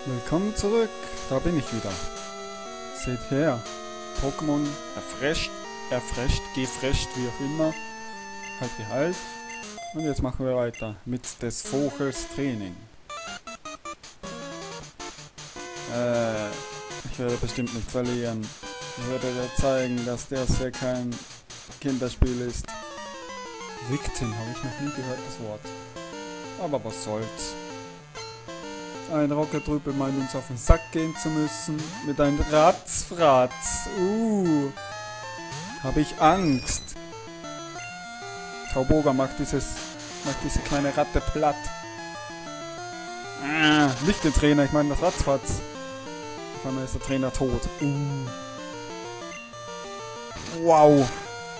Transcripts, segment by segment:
Willkommen zurück, da bin ich wieder. Seht her, Pokémon erfrischt, gefresht, wie auch immer. Halt die Halt. Und jetzt machen wir weiter mit des Vogels Training. Ich werde bestimmt nicht verlieren. Ich werde dir zeigen, dass das hier kein Kinderspiel ist. Victim habe ich noch nie gehört, das Wort. Aber was soll's. Ein Rockertrüppel meint uns auf den Sack gehen zu müssen. Mit einem Ratzfratz. Habe ich Angst. Tauboga macht diese kleine Ratte platt. Nicht den Trainer, ich meine das Ratzfatz. Auf einmal ist der Trainer tot. Wow.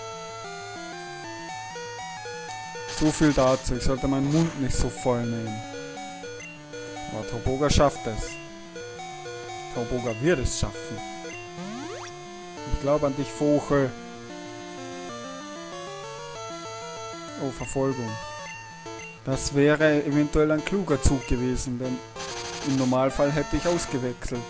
So viel dazu. Ich sollte meinen Mund nicht so voll nehmen. Aber Tauboga schafft es. Tauboga wird es schaffen. Ich glaube an dich, Vogel. Oh, Verfolgung. Das wäre eventuell ein kluger Zug gewesen, denn im Normalfall hätte ich ausgewechselt.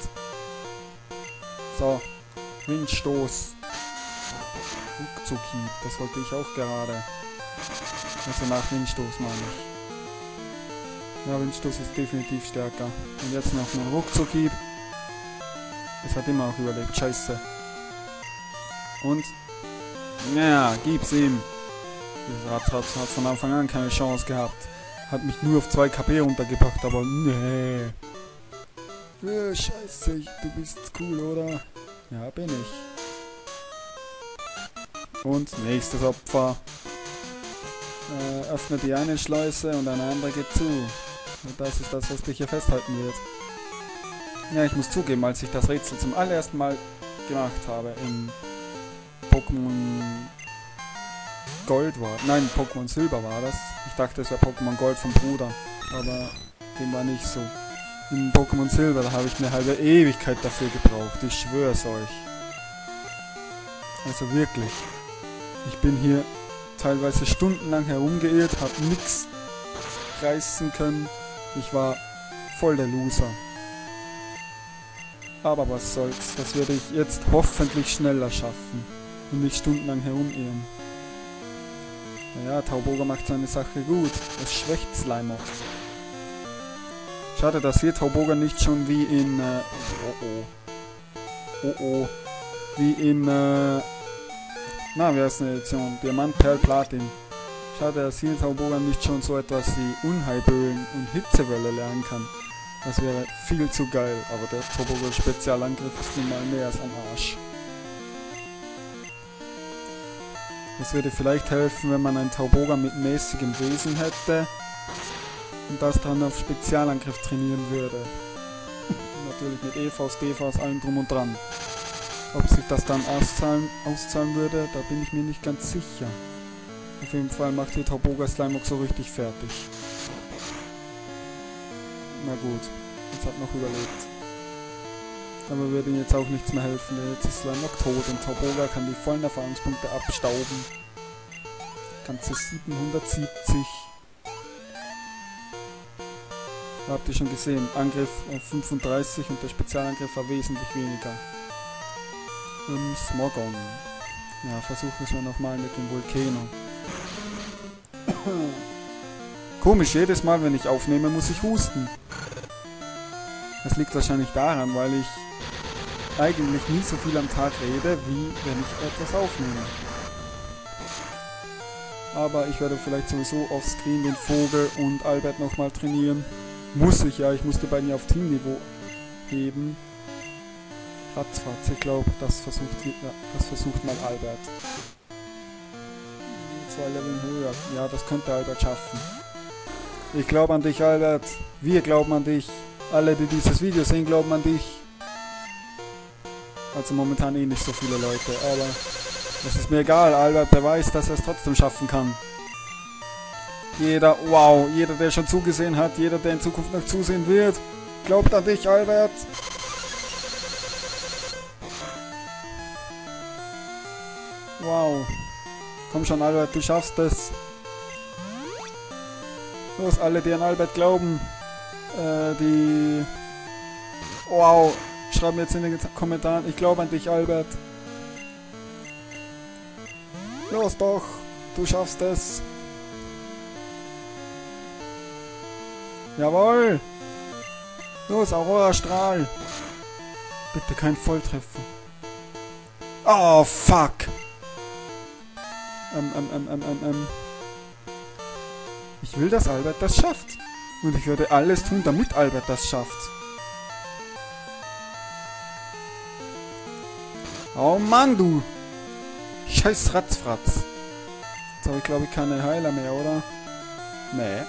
So, Windstoß. Rückzughieb, das wollte ich auch gerade. Also nach Windstoß meine ich. Ja, Windstoß ist definitiv stärker. Und jetzt noch ein Ruckzuckhieb. Es hat immer auch überlebt. Scheiße. Und? Ja, gib's ihm. Dieser Ratzfatz hat von Anfang an keine Chance gehabt. Hat mich nur auf 2 KP runtergepackt, aber nee. Scheiße, du bist cool, oder? Ja, bin ich. Und nächstes Opfer. Öffne die eine Schleuse und eine andere geht zu. Und das ist das, was dich hier festhalten wird. Ja, ich muss zugeben, als ich das Rätsel zum allerersten Mal gemacht habe in Pokémon Gold war. Nein, Pokémon Silber war das. Ich dachte, es wäre Pokémon Gold vom Bruder. Aber dem war nicht so. In Pokémon Silber, da habe ich eine halbe Ewigkeit dafür gebraucht. Ich schwör's euch. Also wirklich. Ich bin hier teilweise stundenlang herumgeirrt, habe nichts reißen können. Ich war voll der Loser. Aber was soll's, das werde ich jetzt hoffentlich schneller schaffen und nicht stundenlang herumirren. Naja, Tauboga macht seine Sache gut. Es schwächt Slimeox. Schade, dass hier Tauboga nicht schon wie in wie in wie heißt eine Edition? Diamant, Perl, Platin. Schade, dass hier Tauboga nicht schon so etwas wie Unheilböen und Hitzewelle lernen kann. Das wäre viel zu geil, aber der Tauboga Spezialangriff ist nun mal mehr als ein Arsch. Es würde vielleicht helfen, wenn man einen Tauboga mit mäßigem Wesen hätte und das dann auf Spezialangriff trainieren würde. Natürlich mit EVs, DVs, allem drum und dran. Ob sich das dann auszahlen würde, da bin ich mir nicht ganz sicher. Auf jeden Fall macht hier Tauboga Slimeox so richtig fertig. Na gut, jetzt hat noch überlebt. Aber würde ihm jetzt auch nichts mehr helfen, denn jetzt ist Slimeox tot und Tauboga kann die vollen Erfahrungspunkte abstauben. Ganze 770. Da habt ihr schon gesehen, Angriff auf 35 und der Spezialangriff war wesentlich weniger. Smogon. Ja, versuchen wir es nochmal mit dem Volcano. Komisch, jedes Mal, wenn ich aufnehme, muss ich husten. Das liegt wahrscheinlich daran, weil ich eigentlich nie so viel am Tag rede, wie wenn ich etwas aufnehme. Aber ich werde vielleicht sowieso offscreen den Vogel und Albert nochmal trainieren. Muss ich ja, ich musste bei mir auf Teamniveau heben. Ratzfatz, ich glaube, das versucht mal Albert. 2 Level höher. Ja, das könnte Albert schaffen. Ich glaube an dich, Albert. Wir glauben an dich. Alle, die dieses Video sehen, glauben an dich. Also momentan eh nicht so viele Leute, aber das ist mir egal. Albert beweist, dass er es trotzdem schaffen kann. Jeder, der schon zugesehen hat, jeder, der in Zukunft noch zusehen wird, glaubt an dich, Albert. Wow. Komm schon, Albert, du schaffst es. Los, alle, die an Albert glauben, die Wow. Schreib mir jetzt in den Kommentaren. Ich glaube an dich, Albert. Los doch. Du schaffst es. Jawohl. Los, Aurora-Strahl. Bitte kein Volltreffer. Oh, fuck. Ich will, dass Albert das schafft. Und ich würde alles tun, damit Albert das schafft. Oh Mann, du. Scheiß Ratzfratz. Jetzt habe ich, glaube ich, keine Heiler mehr, oder? Nee.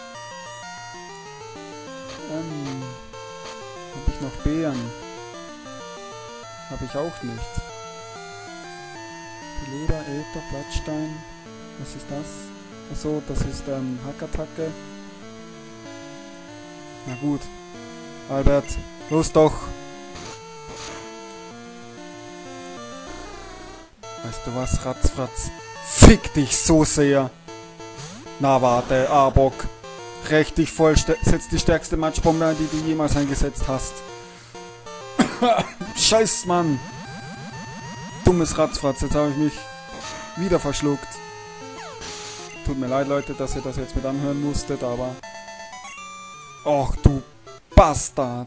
Habe ich noch Beeren? Habe ich auch nicht. Leder, Äther, Blattstein. Was ist das? Achso, das ist Hackattacke. Na gut. Albert, los doch! Weißt du was, Ratzfratz? Fick dich so sehr! Na warte, Arbok. Recht dich voll, setz die stärkste Matschbombe ein, die du jemals eingesetzt hast. Scheiß Mann! Dummes Ratzfratz, jetzt habe ich mich wieder verschluckt. Tut mir leid, Leute, dass ihr das jetzt mit anhören musstet, aber... Och, du Bastard!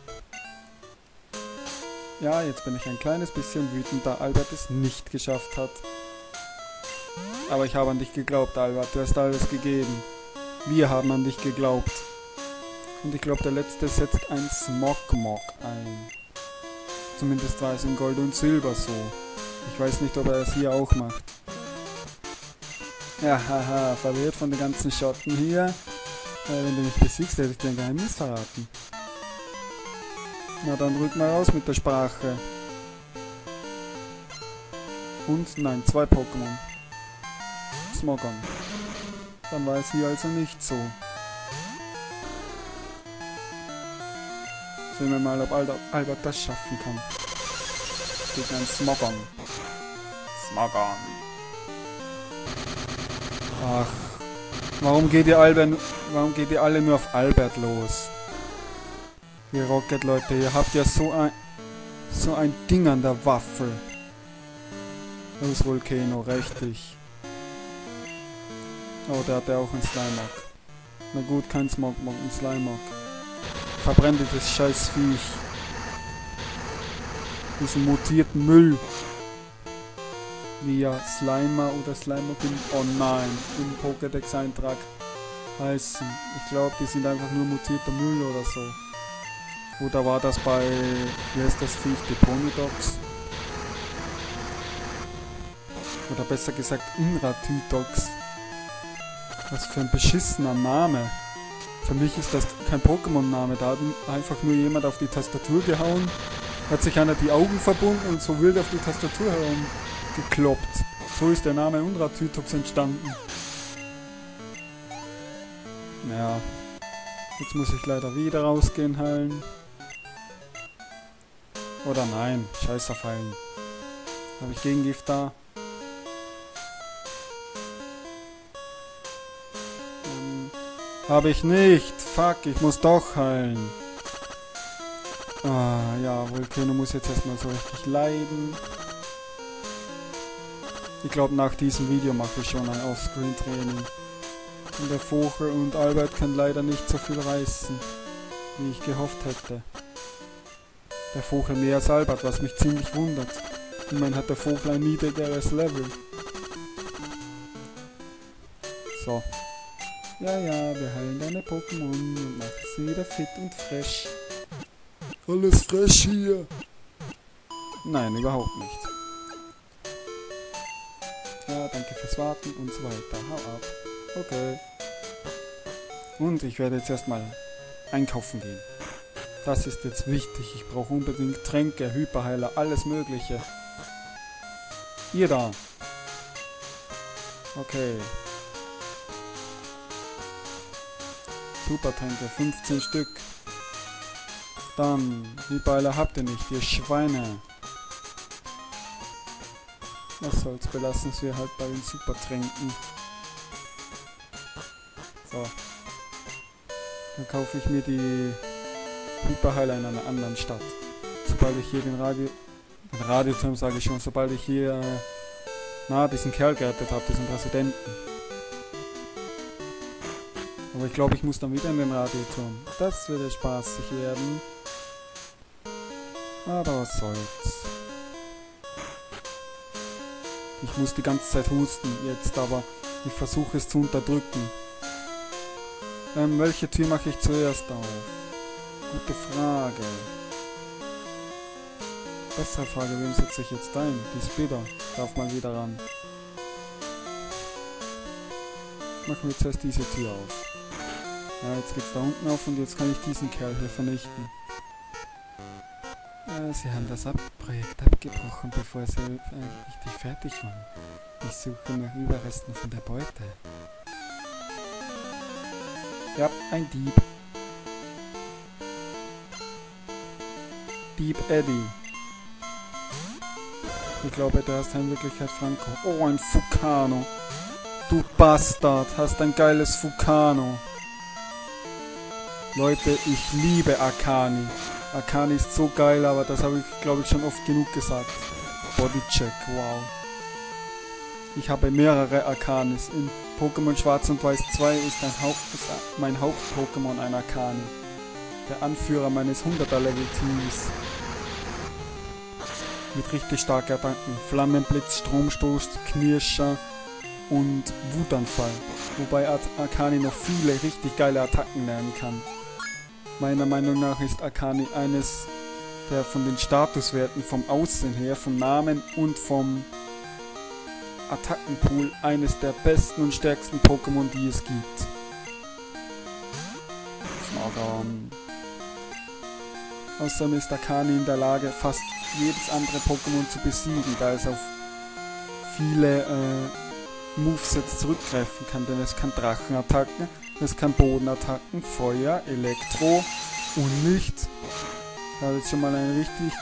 Ja, jetzt bin ich ein kleines bisschen wütend, da Albert es nicht geschafft hat. Aber ich habe an dich geglaubt, Albert. Du hast alles gegeben. Wir haben an dich geglaubt. Und ich glaube, der Letzte setzt ein Smog-Mog ein. Zumindest war es in Gold und Silber so. Ich weiß nicht, ob er es hier auch macht. Ja, haha, verwirrt von den ganzen Schotten hier. Wenn du mich besiegst, hätte ich dir ein Geheimnis verraten. Na dann rück mal raus mit der Sprache. Und nein, 2 Pokémon. Smogon. Dann war es hier also nicht so. Sehen wir mal, ob Albert das schaffen kann. Gegen einen Smogon. Smogon. Ach. Warum geht ihr alle nur auf Albert los? Ihr Rocket, Leute, ihr habt ja so ein Ding an der Waffel. Los, Volcano, richtig. Oh, der hat ja auch einen Slimeock. Na gut, kein Smogmog, ein Slimeock. Verbrennt dieses scheiß Viech. Diesen mutierten Müll. Wie ja Slimer oder Slimeock oh nein, im Pokédex-Eintrag heißen. Ich glaube, die sind einfach nur mutierter Müll oder so. Oder war das bei, wie heißt das Viech, die Ponydogs? Oder besser gesagt Unratitox. Was für ein beschissener Name. Für mich ist das kein Pokémon-Name. Da hat einfach nur jemand auf die Tastatur gehauen, hat sich einer die Augen verbunden und so wild auf die Tastatur herumgekloppt. So ist der Name Unratitox entstanden. Ja. Jetzt muss ich leider wieder rausgehen heilen. Oder nein, scheiß auf heilen. Habe ich Gegengift da? Habe ich nicht. Fuck, ich muss doch heilen. Ah, ja, Volcano muss jetzt erstmal so richtig leiden. Ich glaube, nach diesem Video mache ich schon ein Offscreen-Training. Und der Vogel und Albert können leider nicht so viel reißen, wie ich gehofft hätte. Der Vogel mehr als Albert, was mich ziemlich wundert. Immerhin hat der Vogel ein niedrigeres Level. So. Ja, wir heilen deine Pokémon und machen sie wieder fit und fresh. Alles fresh hier. Nein, überhaupt nicht. Ja, danke fürs Warten und so weiter. Hau ab. Okay. Und ich werde jetzt erstmal einkaufen gehen. Das ist jetzt wichtig. Ich brauche unbedingt Tränke, Hyperheiler, alles Mögliche. Ihr da. Okay. Supertränke, 15 Stück. Dann, Hyperheiler habt ihr nicht, ihr Schweine. Was soll's, belassen wir halt bei den Supertränken. So. Dann kaufe ich mir die Hyperheiler in einer anderen Stadt. Sobald ich hier den Radioturm sage ich schon, sobald ich hier diesen Kerl gerettet habe, diesen Präsidenten. Aber ich glaube, ich muss dann wieder in den Radioturm. Das würde spaßig werden. Aber was soll's. Ich muss die ganze Zeit husten jetzt, aber ich versuche es zu unterdrücken. Welche Tür mache ich zuerst auf? Gute Frage. Bessere Frage, wem setze ich jetzt ein? Die Speeder darf mal wieder ran. Machen wir zuerst diese Tür auf. Ja, jetzt geht's da unten auf und jetzt kann ich diesen Kerl hier vernichten. Sie haben das Projekt abgebrochen, bevor sie richtig fertig waren. Ich suche nach Überresten von der Beute. Ja, ein Dieb. Dieb Eddie. Ich glaube, der ist in Wirklichkeit Franco. Oh, ein Vulcano. Du Bastard, hast ein geiles Vulcano. Leute, ich liebe Akani. Akani ist so geil, aber das habe ich, glaube ich, schon oft genug gesagt. Bodycheck, wow. Ich habe mehrere Akanis. In Pokémon Schwarz und Weiß 2 ist mein Haupt-Pokémon ein Akani. Der Anführer meines 100er-Level-Teams. Mit richtig starken Attacken. Flammenblitz, Stromstoß, Knirscher und Wutanfall. Wobei Akani noch viele richtig geile Attacken lernen kann. Meiner Meinung nach ist Akani eines der von den Statuswerten, vom Aussehen her, vom Namen und vom Attackenpool eines der besten und stärksten Pokémon, die es gibt. Snorgon. Außerdem ist Akani in der Lage, fast jedes andere Pokémon zu besiegen, da es auf viele Movesets zurückgreifen kann, denn es kann Drachenattacken, es kann Bodenattacken, Feuer, Elektro und Licht. Da hat jetzt schon mal eine richtig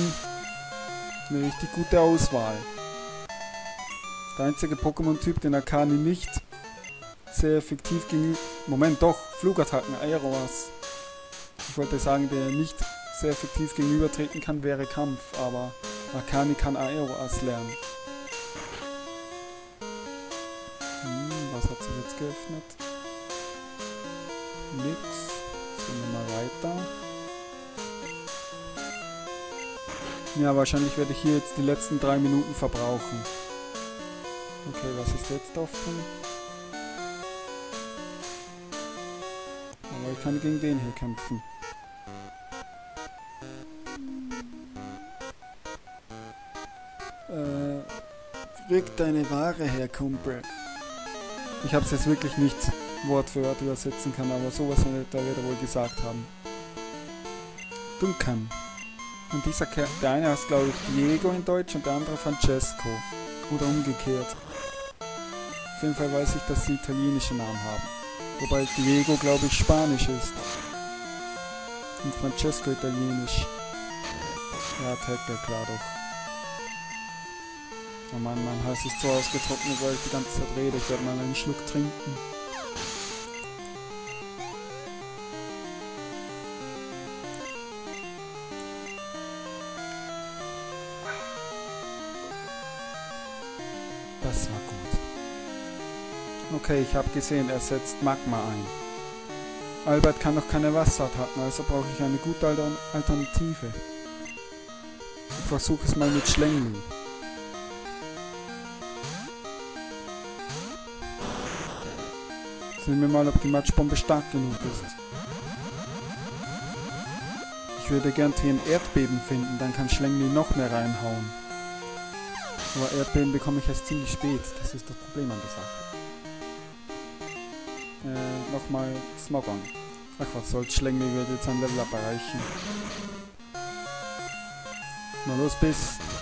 gute Auswahl. Der einzige Pokémon-Typ, den Akani nicht sehr effektiv gegenüber... Moment, doch, Flugattacken, Aeroas. Ich wollte sagen, der nicht sehr effektiv gegenübertreten kann, wäre Kampf, aber Akani kann Aeroas lernen. Was hat sich jetzt geöffnet? Nix. Gehen wir mal weiter. Ja, wahrscheinlich werde ich hier jetzt die letzten 3 Minuten verbrauchen. Okay, was ist jetzt offen? Aber ich kann gegen den hier kämpfen. Rück deine Ware her, Kumpel. Ich habe es jetzt wirklich nicht Wort für Wort übersetzen können, aber sowas wird er wohl gesagt haben. Duncan. Und dieser Kerl, der eine heißt glaube ich Diego in Deutsch und der andere Francesco. Oder umgekehrt. Auf jeden Fall weiß ich, dass sie italienische Namen haben. Wobei Diego glaube ich Spanisch ist. Und Francesco italienisch. Ja, Tackle, klar doch. Oh Mann, mein Hals ist so ausgetrocknet, weil ich die ganze Zeit rede. Ich werde mal einen Schluck trinken. Das war gut. Okay, ich habe gesehen, er setzt Magma ein. Albert kann noch keine Wasserattacken, also brauche ich eine gute Alternative. Ich versuche es mal mit Schlängli. Sehen wir mal, ob die Matschbombe stark genug ist. Ich würde gern TM Erdbeben finden, dann kann Schlängli noch mehr reinhauen. Aber Erdbeben bekomme ich erst ziemlich spät, das ist das Problem an der Sache. Nochmal Smogon. Ach was soll's, Schlängli wird jetzt ein Level-Up erreichen. Na los, bis.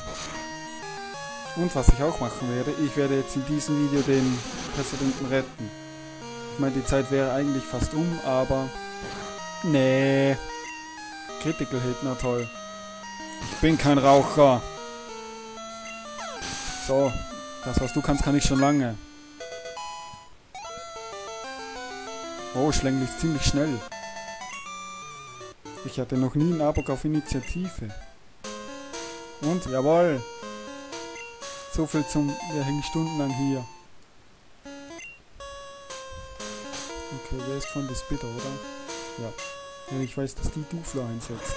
Und was ich auch machen werde, ich werde jetzt in diesem Video den Präsidenten retten. Ich meine, die Zeit wäre eigentlich fast aber... Nee. Critical Hit, na toll. Ich bin kein Raucher. So, das was du kannst, kann ich schon lange. Oh, Schlängli ist ziemlich schnell. Ich hatte noch nie einen Arbok auf Initiative. Und, jawohl. So viel zum, wir hängen stundenlang hier. Okay, wer ist von das bitter, oder? Ja. Ja, ich weiß, dass die Duflo einsetzt.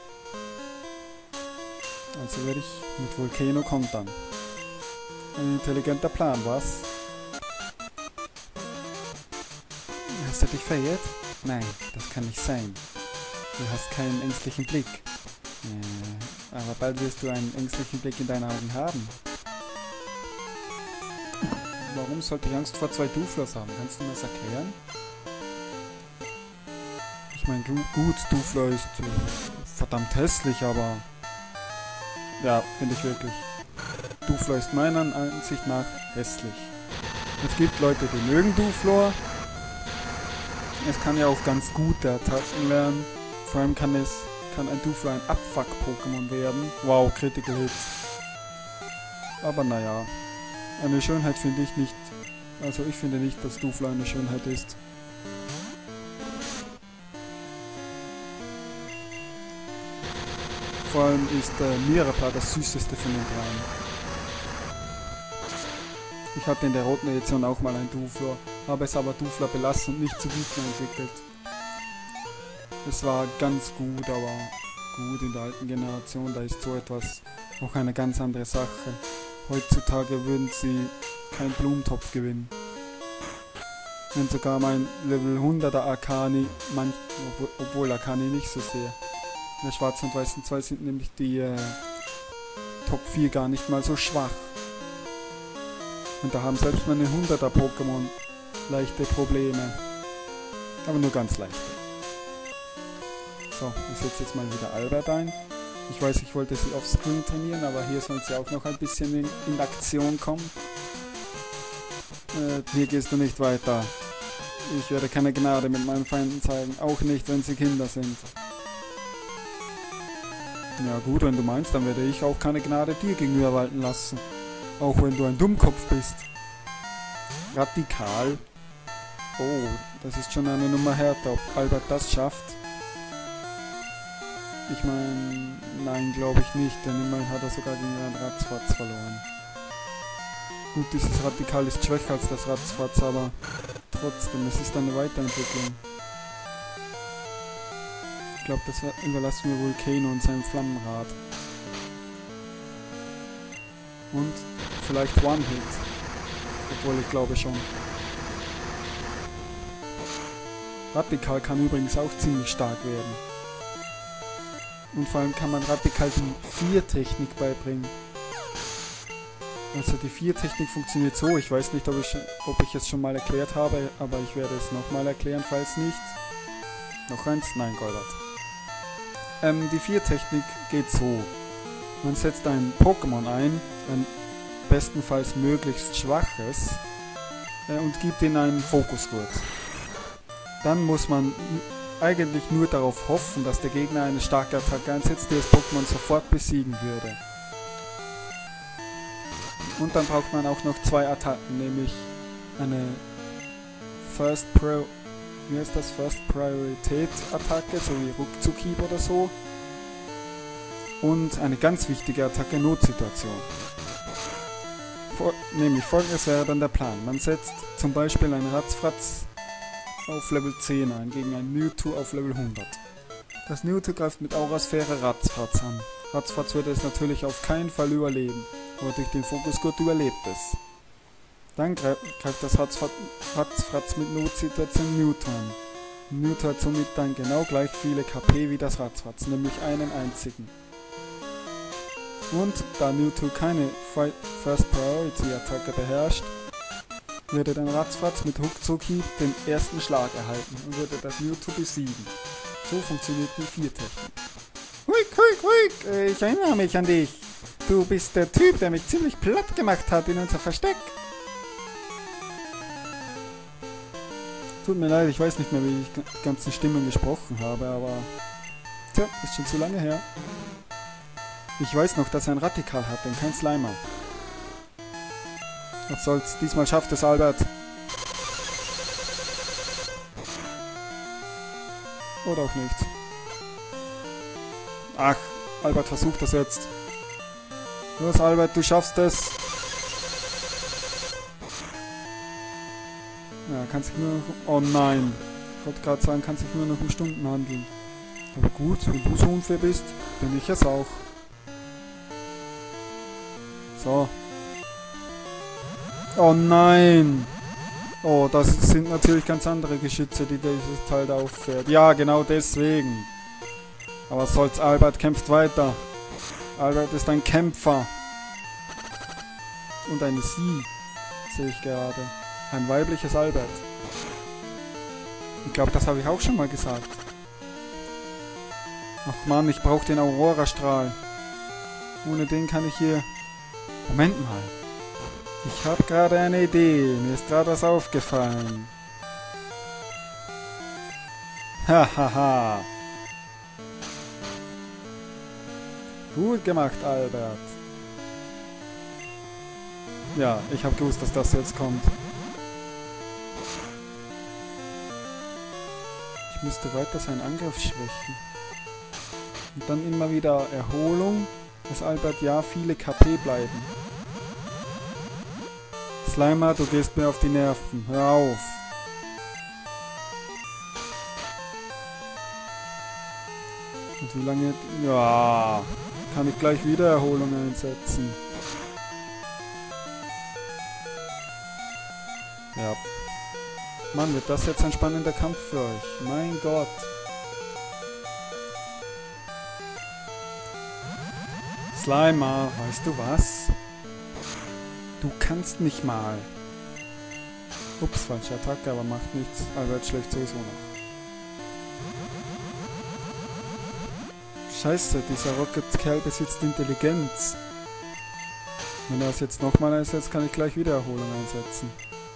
Also werde ich mit Volcano kontern. Ein intelligenter Plan, was? Hast du dich verirrt? Nein, das kann nicht sein. Du hast keinen ängstlichen Blick. Aber bald wirst du einen ängstlichen Blick in deinen Augen haben. Warum sollte ich Angst vor 2 Duflos haben? Kannst du mir das erklären? Ich meine, gut, Duflo ist verdammt hässlich, aber... Ja, finde ich wirklich. Duflo ist meiner Ansicht nach hässlich. Es gibt Leute, die mögen Duflo. Es kann ja auch ganz gute Attacken lernen. Vor allem kann ein Duflo ein Abfuck-Pokémon werden. Wow, Critical Hits. Aber naja, eine Schönheit finde ich nicht. Also ich finde nicht, dass Duflo eine Schönheit ist. Vor allem ist Mirapla das süßeste von den dreien. Ich hatte in der roten Edition auch mal ein Duflo, habe es aber Dufla belassen und nicht zu Dufla entwickelt. Es war ganz gut, aber gut in der alten Generation, da ist so etwas auch eine ganz andere Sache. Heutzutage würden sie keinen Blumentopf gewinnen. Wenn sogar mein Level 100er Arcani, obwohl Arcani nicht so sehr. In der schwarzen und weißen 2 sind nämlich die Top 4 gar nicht mal so schwach. Und da haben selbst meine 100er Pokémon leichte Probleme. Aber nur ganz leichte. So, ich setze jetzt mal wieder Albert ein. Ich weiß, ich wollte sie offscreen trainieren, aber hier soll sie auch noch ein bisschen in Aktion kommen. Hier gehst du nicht weiter. Ich werde keine Gnade mit meinen Feinden zeigen, auch nicht, wenn sie Kinder sind. Ja gut, wenn du meinst, dann werde ich auch keine Gnade dir gegenüber walten lassen. Auch wenn du ein Dummkopf bist. Radikal. Oh, das ist schon eine Nummer härter, ob Albert das schafft. Ich meine, nein, glaube ich nicht, denn immerhin hat er sogar gegen einen Ratzfatz verloren. Gut, dieses Radikal ist schwächer als das Ratzfatz, aber trotzdem, es ist eine Weiterentwicklung. Ich glaube, das überlassen wir Volcano und seinem Flammenrad. Und vielleicht One-Hit. Obwohl, ich glaube schon. Radikal kann übrigens auch ziemlich stark werden. Und vor allem kann man Radikal die 4-Technik beibringen. Also die 4-Technik funktioniert so. Ich weiß nicht, ob ich es schon mal erklärt habe, aber ich werde es nochmal erklären, falls nicht. Noch eins? Nein, Goldert. Die 4-Technik geht so. Man setzt ein Pokémon ein bestenfalls möglichst schwaches, und gibt ihm einen Fokusgurt. Dann muss man eigentlich nur darauf hoffen, dass der Gegner eine starke Attacke einsetzt, die das Pokémon sofort besiegen würde. Und dann braucht man auch noch 2 Attacken, nämlich eine First Priorität Attacke, so wie Ruckzuckhieb oder so. Und eine ganz wichtige Attacke, Notsituation. Nämlich folgendes wäre dann der Plan. Man setzt zum Beispiel einen Ratzfratz auf Level 10 ein, gegen einen Mewtwo auf Level 100. Das Mewtwo greift mit Aurasphäre Ratzfratz an. Ratzfratz würde es natürlich auf keinen Fall überleben, aber durch den Fokusgurt überlebt es. Dann greift das Ratzfratz mit Notsituation Mewtwo an. Mewtwo hat somit dann genau gleich viele KP wie das Ratzfratz, nämlich einen einzigen. Und da Mewtwo keine First Priority Attacke beherrscht, würde dann Ratzfratz mit Ruckzuckhieb den ersten Schlag erhalten und würde das Mewtwo besiegen. So funktioniert die 4-Technik. Huik, ich erinnere mich an dich. Du bist der Typ, der mich ziemlich platt gemacht hat in unser Versteck. Tut mir leid, ich weiß nicht mehr, wie ich die ganzen Stimmen gesprochen habe, aber... Tja, ist schon zu lange her. Ich weiß noch, dass er ein Radikal hat und kein Slimer. Was soll's, diesmal schafft es Albert. Oder auch nicht. Ach, Albert versucht das jetzt. Los, Albert, du schaffst es. Ja, kann sich nur noch... Oh nein. Ich wollte gerade sagen, kann sich nur noch um Stunden handeln. Aber gut, wenn du so unfair bist, bin ich es auch. So. Oh nein. Oh, das sind natürlich ganz andere Geschütze, die dieses Teil da auffährt. Ja, genau deswegen. Aber was soll's, Albert kämpft weiter. Albert ist ein Kämpfer. Und eine Sie, sehe ich gerade. Ein weibliches Albert. Ich glaube, das habe ich auch schon mal gesagt. Ach Mann, ich brauche den Aurora-Strahl. Ohne den kann ich hier... Moment mal. Ich habe gerade eine Idee. Mir ist gerade was aufgefallen. Hahaha. Gut gemacht, Albert. Ja, ich habe gewusst, dass das jetzt kommt. Ich müsste weiter seinen Angriff schwächen. Und dann immer wieder Erholung, dass Albert ja viele KP bleiben. Slimer, du gehst mir auf die Nerven. Hör auf. Und wie lange... Ja, kann ich gleich wieder Erholung einsetzen. Ja. Mann, wird das jetzt ein spannender Kampf für euch. Mein Gott. Slimer, weißt du was? Du kannst nicht mal. Ups, falsche Attacke, aber macht nichts. Albert schlägt sowieso noch. Scheiße, dieser Rocket-Kerl besitzt Intelligenz. Wenn er es jetzt nochmal einsetzt, kann ich gleich wieder Erholung einsetzen.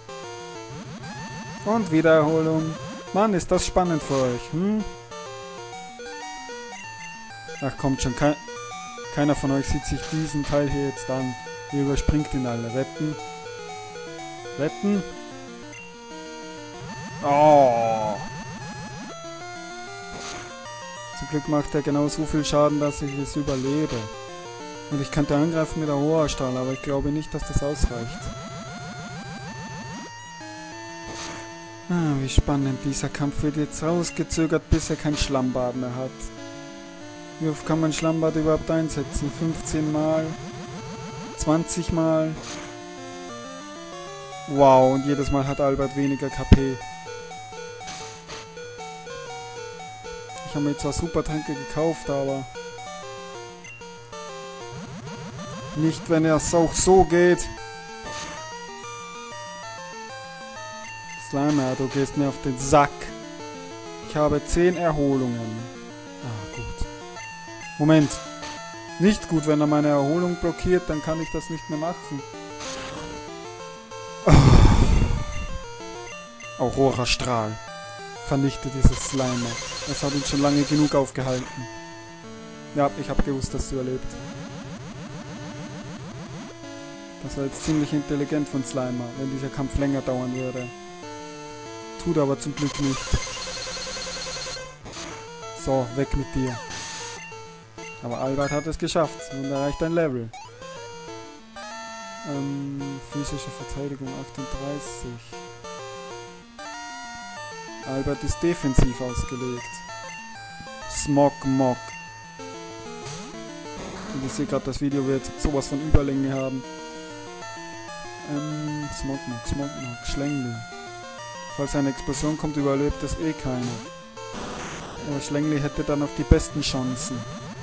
Und wieder Erholung. Mann, ist das spannend für euch, hm? Ach, kommt schon, keiner von euch sieht sich diesen Teil hier jetzt an. Ihr überspringt ihn alle. Wetten. Wetten. Oh. Zum Glück macht er genau so viel Schaden, dass ich es überlebe. Und ich könnte angreifen mit der Aurora-Strahl, aber ich glaube nicht, dass das ausreicht. Ah, wie spannend. Dieser Kampf wird jetzt rausgezögert, bis er kein Schlammbad mehr hat. Wie oft kann man Schlammbad überhaupt einsetzen? 15 Mal? 20 Mal? Wow, und jedes Mal hat Albert weniger KP. Ich habe mir zwar Supertränke gekauft, aber... nicht, wenn es auch so geht. Slimer, du gehst mir auf den Sack. Ich habe 10 Erholungen. Ah, gut. Moment. Nicht gut, wenn er meine Erholung blockiert, dann kann ich das nicht mehr machen. Oh. Aurora-Strahl. Vernichte dieses Slimer. Das hat uns schon lange genug aufgehalten. Ja, ich habe gewusst, dass du überlebt. Das war jetzt ziemlich intelligent von Slimer, wenn dieser Kampf länger dauern würde. Tut aber zum Glück nicht. So, weg mit dir. Aber Albert hat es geschafft und erreicht ein Level. Physische Verteidigung 38. Albert ist defensiv ausgelegt. Smog-Mog. Und ich sehe gerade, das Video wird sowas von Überlänge haben. Smog-Mog, Schlängli. Falls eine Explosion kommt, überlebt es eh keiner. Aber Schlängli hätte dann noch die besten Chancen.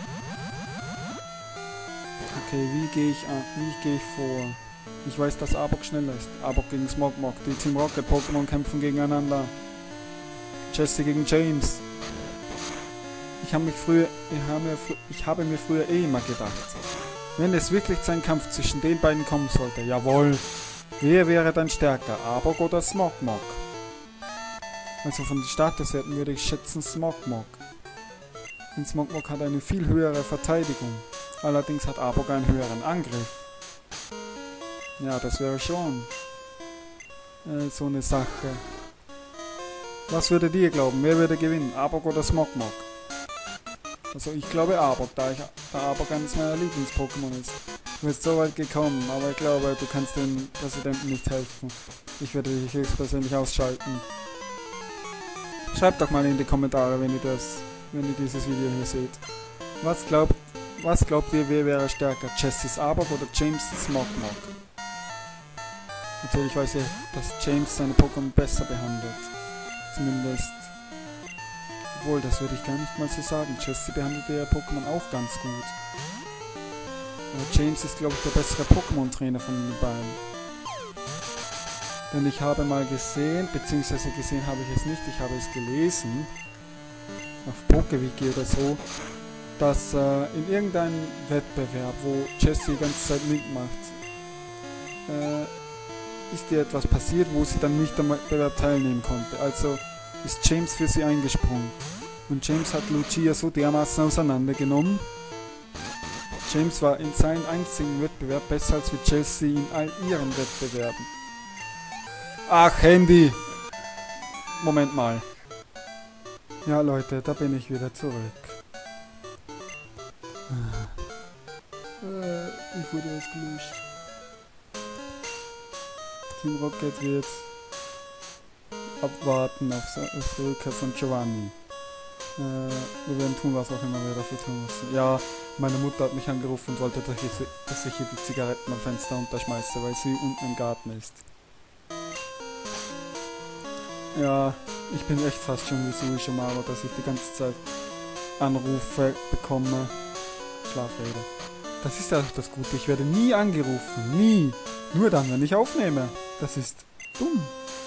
Okay, wie gehe ich vor? Ich weiß, dass Arbok schneller ist. Arbok gegen Smog-Mog. Die Team Rocket Pokémon kämpfen gegeneinander. Jesse gegen James. Ich habe mir früher eh immer gedacht, wenn es wirklich zu einem Kampf zwischen den beiden kommen sollte, jawohl, wer wäre dann stärker, Arbok oder Smog-Mog? Also von den Statuswerten würde ich schätzen Smog-Mog. Und Smog-Mog hat eine viel höhere Verteidigung. Allerdings hat Arbok einen höheren Angriff. Ja, das wäre schon so eine Sache. Was würdet ihr glauben? Wer würde gewinnen? Arbok oder Smog-Mog? Also ich glaube Arbok, da Arbok eines meiner Lieblings-Pokémon ist. Du bist so weit gekommen, aber ich glaube, du kannst dem Präsidenten nicht helfen. Ich werde dich höchstpersönlich ausschalten. Schreibt doch mal in die Kommentare, wenn ihr dieses Video hier seht. Was glaubt ihr, wer wäre stärker? Jessis Arbok oder James Smogmog? Natürlich weiß ich, dass James seine Pokémon besser behandelt. Zumindest. Obwohl, das würde ich gar nicht mal so sagen. Jessie behandelt ihr Pokémon auch ganz gut. Aber James ist, glaube ich, der bessere Pokémon-Trainer von den beiden. Denn ich habe mal gesehen, beziehungsweise gesehen habe ich es nicht, ich habe es gelesen, auf PokeWiki oder so, dass in irgendeinem Wettbewerb, wo Jessie die ganze Zeit mitmacht, ist ihr etwas passiert, wo sie dann nicht am Wettbewerb teilnehmen konnte. Also ist James für sie eingesprungen. Und James hat Lucia so dermaßen auseinandergenommen. James war in seinem einzigen Wettbewerb besser als mit Jessie in all ihren Wettbewerben. Ach, Handy! Moment mal. Ja, Leute, da bin ich wieder zurück. Ich wurde ausgelöscht. Team Rocket wird abwarten auf die Rückkehr von Giovanni. Wir werden tun, was auch immer wir dafür tun müssen. Ja, meine Mutter hat mich angerufen und wollte, dass ich hier die Zigaretten am Fenster unterschmeiße, weil sie unten im Garten ist. Ja, ich bin echt fast schon wie Suishimaro, dass ich die ganze Zeit Anrufe bekomme. Schlafrede. Das ist ja auch das Gute, ich werde nie angerufen, nie. Nur dann, wenn ich aufnehme. Das ist dumm.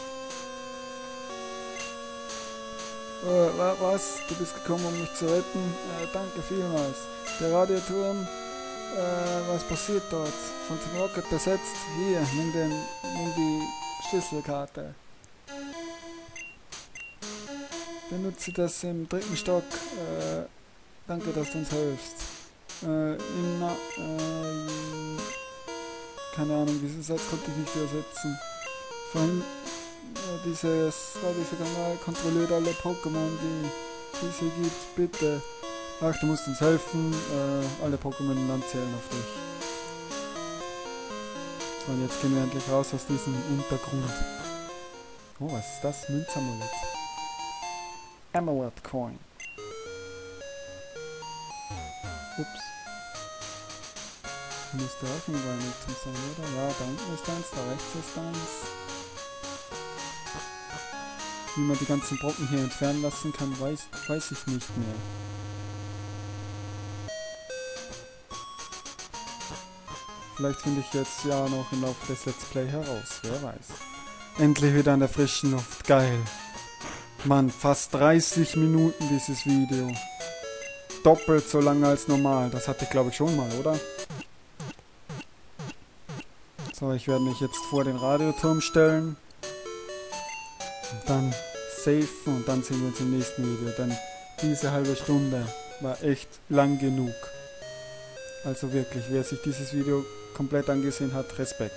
Was? Du bist gekommen, um mich zu retten? Danke vielmals. Der Radioturm, was passiert dort? Von Team Rocket besetzt? Hier, nimm die Schlüsselkarte. Benutze das im 3. Stock. Danke, dass du uns hilfst. Keine Ahnung, diesen Satz konnte ich nicht übersetzen. Vorhin, dieser Kanal kontrolliert alle Pokémon, die es hier gibt. Bitte. Ach, du musst uns helfen. Alle Pokémon im Land zählen auf dich. So, und jetzt gehen wir endlich raus aus diesem Untergrund. Oh, was ist das? Münzamulett. Emerald Coin. Ups. Müsste auch überall Nutzen sein, oder? Ja, da unten ist eins, da rechts ist eins. Wie man die ganzen Brocken hier entfernen lassen kann, weiß ich nicht mehr. Vielleicht finde ich jetzt ja noch im Laufe des Let's Play heraus, wer weiß. Endlich wieder an der frischen Luft, geil. Mann, fast 30 Minuten dieses Video. Doppelt so lange als normal, das hatte ich glaube ich schon mal, oder? So, ich werde mich jetzt vor den Radioturm stellen. Und dann safen und dann sehen wir uns im nächsten Video, denn diese halbe Stunde war echt lang genug. Also wirklich, wer sich dieses Video komplett angesehen hat, Respekt.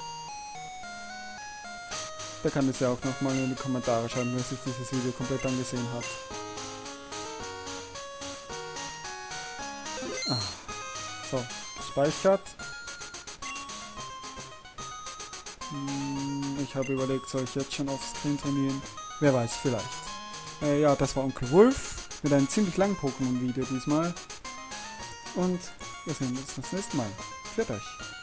Der kann es ja auch nochmal in die Kommentare schreiben, wer sich dieses Video komplett angesehen hat. So, gespeichert. Ich habe überlegt, soll ich jetzt schon auf Screen trainieren? Wer weiß, vielleicht. Ja, das war Onkel Wolf mit einem ziemlich langen Pokémon-Video diesmal. Und wir sehen uns das nächste Mal. Pfiat euch.